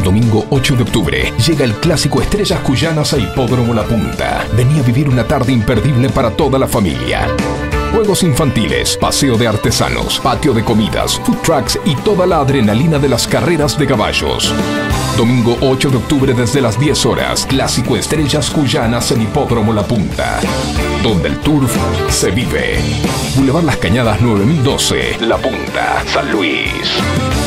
El domingo 8 de octubre llega el clásico Estrellas Cuyanas a Hipódromo La Punta. Vení a vivir una tarde imperdible para toda la familia. Juegos infantiles, paseo de artesanos, patio de comidas, food trucks y toda la adrenalina de las carreras de caballos. Domingo 8 de octubre desde las 10 horas, clásico Estrellas Cuyanas en Hipódromo La Punta, donde el turf se vive. Boulevard Las Cañadas 9012, La Punta, San Luis.